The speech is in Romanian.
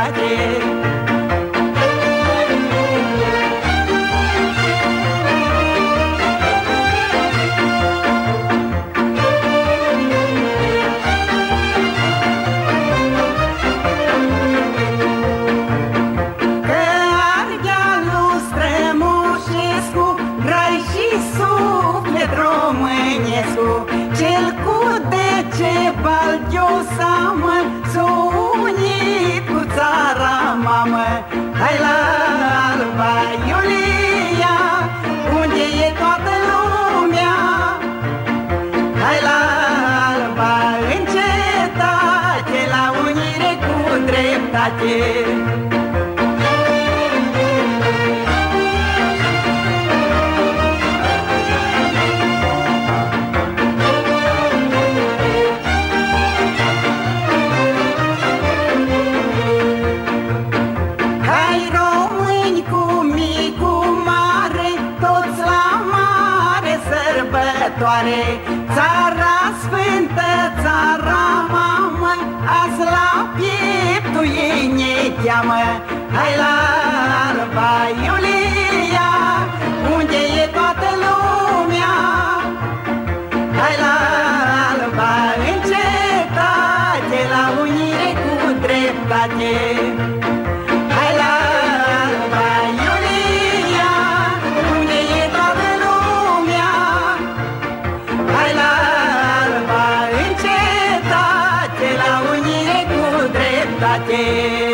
dreptate. Cel cu Decebal Gheosamă s-a unit cu țara mamă. Hai la Alba Iulia, unde e toată lumea. Hai la Alba în cetate, la unire cu dreptate. Țara sfântă, țara mamă, azi la pieptul ei ne cheamă. Hai la Alba Iulia, unde e toată lumea. Hai la Alba în cetate, la unire cu dreptate. Hai la Alba Iulia, unde e toată lumea. Hai la Alba în cetate, la unire cu dreptate.